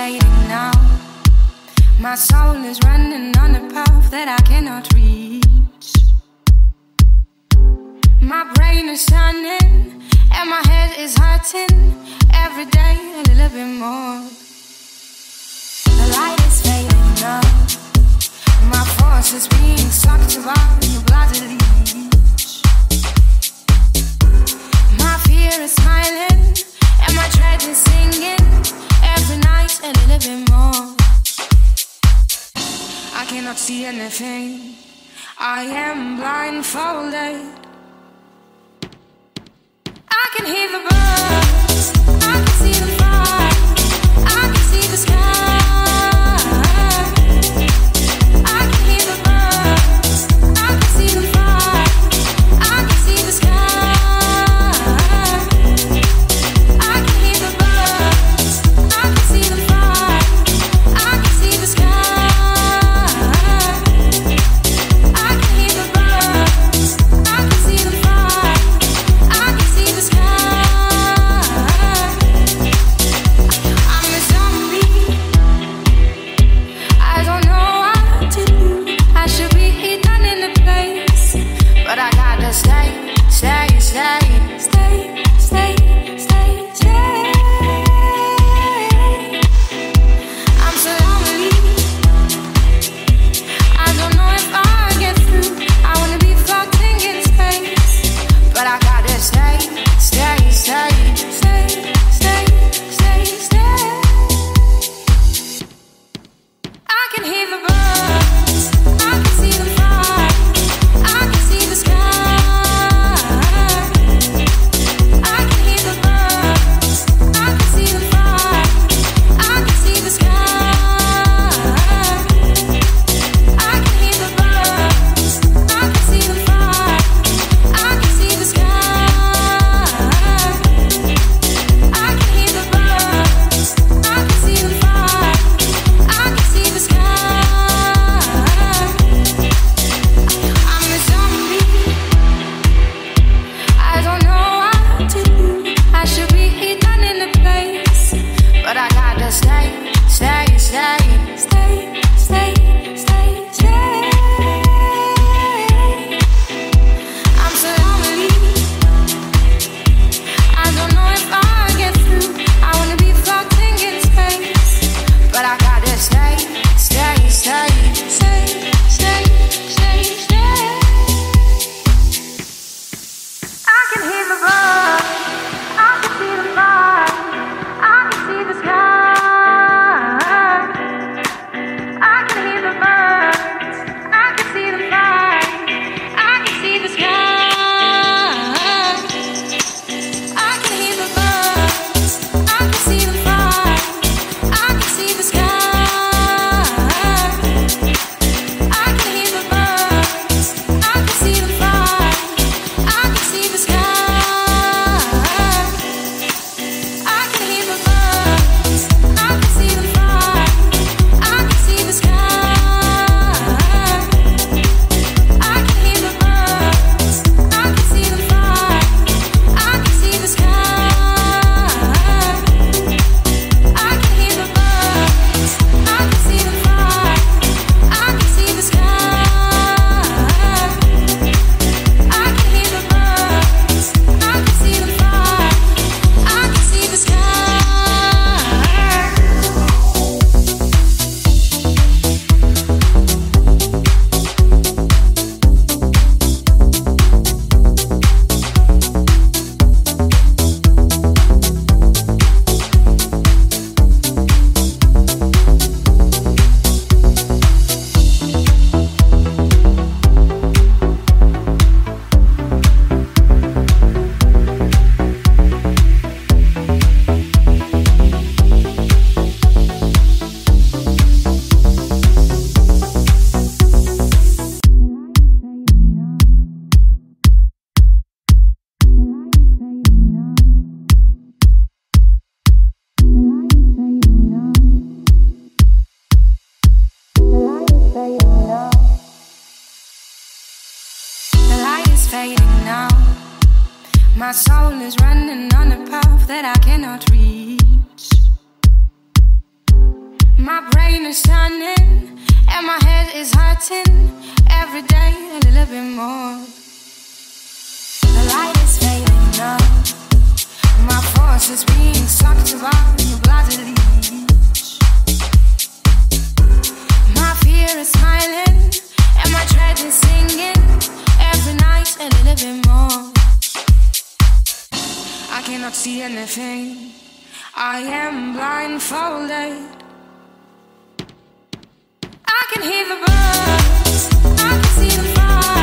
fading now. My soul is running on a path that I cannot reach. My brain is turning and my head is hurting. Every day a little bit more. The light is fading now. My force is being sucked around the bloody leech. My fear is smiling and my dread is singing. Every night a little bit more. I cannot see anything. I am blindfolded. I can hear the birds. I can see the fire. I can see the sky. I can hear the birds. I can see the fire. I can see the sky. I can hear the birds. I can see the fire. I can see the sky. My soul is running on a path that I cannot reach. is shining and my head is hurting every day a little bit more. The light is fading now. My force is being sucked by your bloody leash. My fear is smiling and my dread is singing every night a little bit more. I cannot see anything, I am blindfolded. I can hear the birds, I can see the fire.